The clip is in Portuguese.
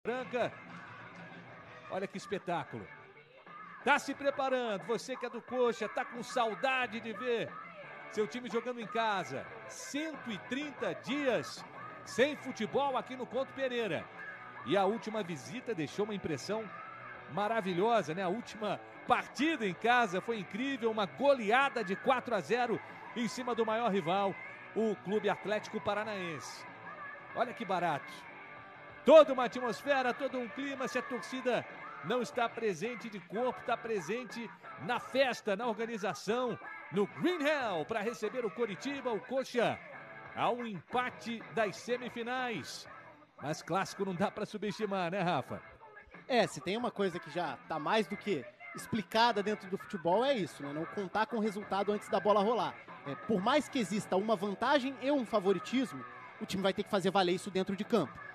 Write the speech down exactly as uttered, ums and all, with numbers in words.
branca. Olha que espetáculo. Tá se preparando, você que é do Coxa, tá com saudade de ver seu time jogando em casa. cento e trinta dias sem futebol aqui no Couto Pereira. E a última visita deixou uma impressão maravilhosa, né? A última partida em casa foi incrível, uma goleada de quatro a zero em cima do maior rival, o Clube Atlético Paranaense. Olha que barato. Toda uma atmosfera, todo um clima, se a torcida não está presente de corpo, está presente na festa, na organização, no Green Hell, para receber o Coritiba, o Coxa, a um empate das semifinais. Mas clássico não dá para subestimar, né, Rafa? É, se tem uma coisa que já tá mais do que explicada dentro do futebol, é isso, né? Não contar com o resultado antes da bola rolar. É, por mais que exista uma vantagem e um favoritismo, o time vai ter que fazer valer isso dentro de campo.